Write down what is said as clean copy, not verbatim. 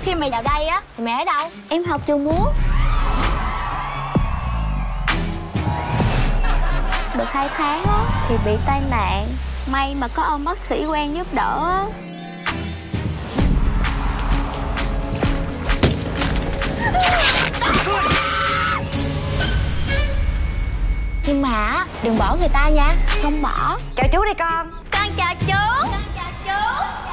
Khi mày vào đây á thì mẹ ở đâu? Em học trường múa. Được 2 tháng á thì bị tai nạn. May mà có ông bác sĩ quen giúp đỡ á. Nhưng mà đừng bỏ người ta nha. Không bỏ. Chào chú đi con. Con chào chú. Con chào chú.